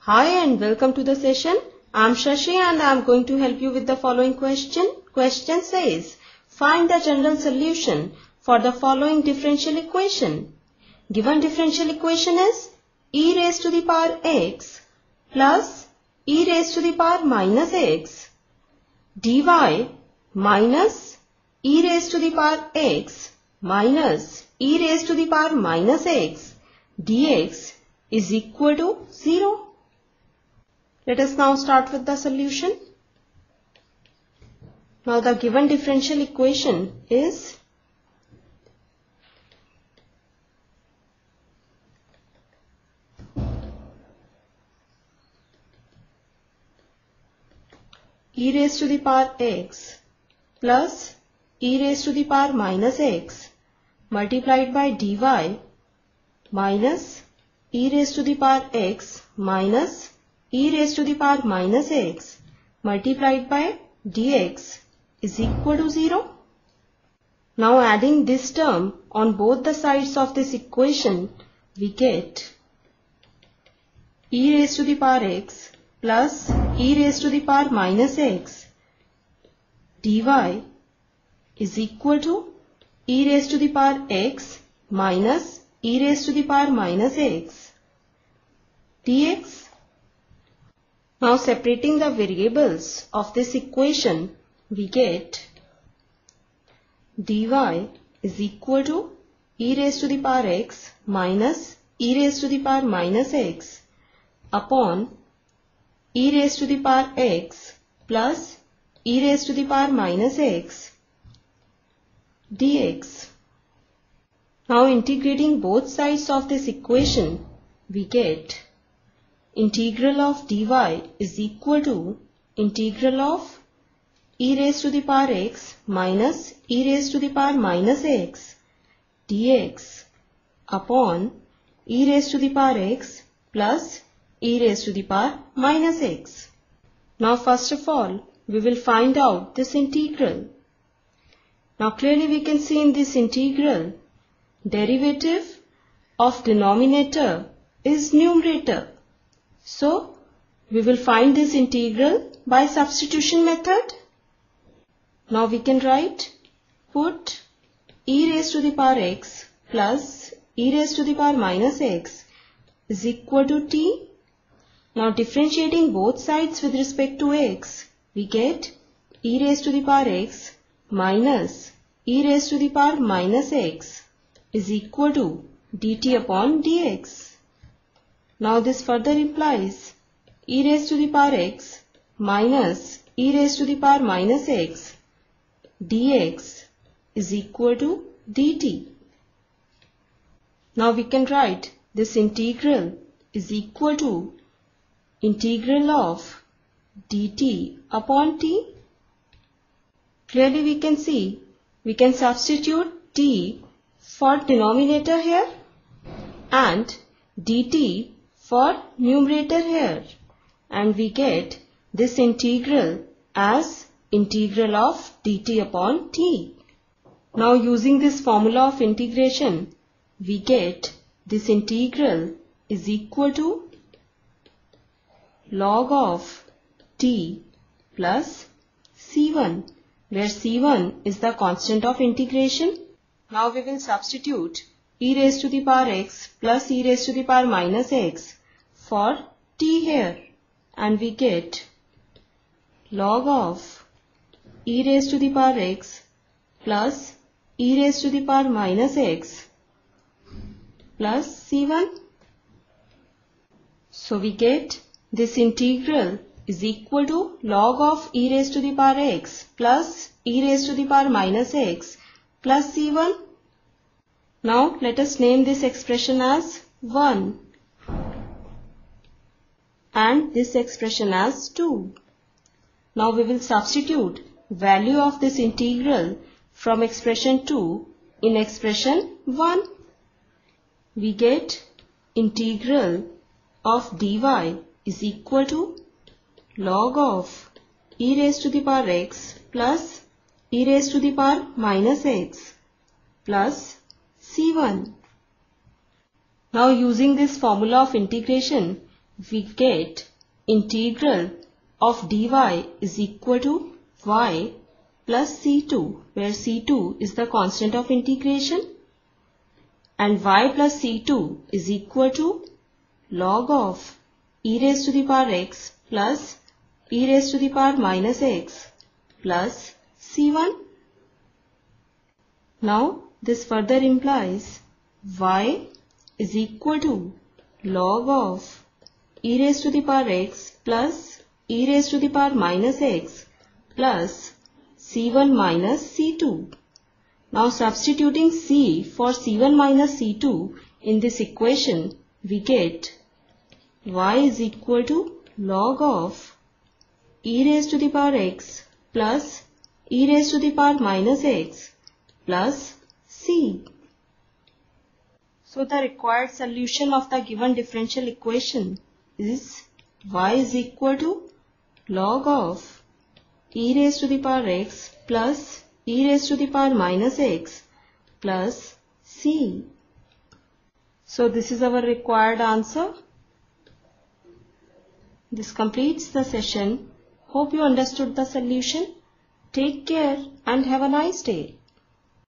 Hi and welcome to the session. I am Shashi and I am going to help you with the following question. Question says, find the general solution for the following differential equation. Given differential equation is e raised to the power x plus e raised to the power minus x dy minus e raised to the power x minus e raised to the power minus x dx is equal to 0. Let us now start with the solution. Now the given differential equation is e raised to the power x plus e raised to the power minus x multiplied by dy minus e raised to the power x minus e raised to the power minus x multiplied by dx is equal to 0. Now adding this term on both the sides of this equation, we get e raised to the power x plus e raised to the power minus x dy is equal to e raised to the power x minus e raised to the power minus x dx. Now separating the variables of this equation, we get dy is equal to e raised to the power x minus e raised to the power minus x upon e raised to the power x plus e raised to the power minus x dx. Now integrating both sides of this equation, we get integral of dy is equal to integral of e raised to the power x minus e raised to the power minus x dx upon e raised to the power x plus e raised to the power minus x. Now first of all, we will find out this integral. Now clearly we can see in this integral, derivative of denominator is numerator. So, we will find this integral by substitution method. Now we can write, put e raised to the power x plus e raised to the power minus x is equal to t. Now differentiating both sides with respect to x, we get e raised to the power x minus e raised to the power minus x is equal to dt upon dx. Now this further implies e raised to the power x minus e raised to the power minus x dx is equal to dt. Now we can write this integral is equal to integral of dt upon t. Clearly we can see we can substitute t for denominator here and dt for numerator here, and we get this integral as integral of dt upon t. Now using this formula of integration, we get this integral is equal to log of t plus c1, where c1 is the constant of integration. Now we will substitute e raised to the power x plus e raised to the power minus x for t here, and we get log of e raised to the power x plus e raised to the power minus x plus c1. So we get this integral is equal to log of e raised to the power x plus e raised to the power minus x plus c1. Now let us name this expression as 1 and this expression as 2. Now we will substitute value of this integral from expression 2 in expression 1. We get integral of dy is equal to log of e raised to the power x plus e raised to the power minus x plus c1. Now using this formula of integration, we get integral of dy is equal to y plus c2, where c2 is the constant of integration, and y plus c2 is equal to log of e raised to the power x plus e raised to the power minus x plus c1. Now this further implies y is equal to log of e raised to the power x plus e raised to the power minus x plus c1 minus c2. Now substituting c for c1 minus c2 in this equation, we get y is equal to log of e raised to the power x plus e raised to the power minus x plus c. So the required solution of the given differential equation is y is equal to log of e raised to the power x plus e raised to the power minus x plus c. So this is our required answer. This completes the session. Hope you understood the solution. Take care and have a nice day.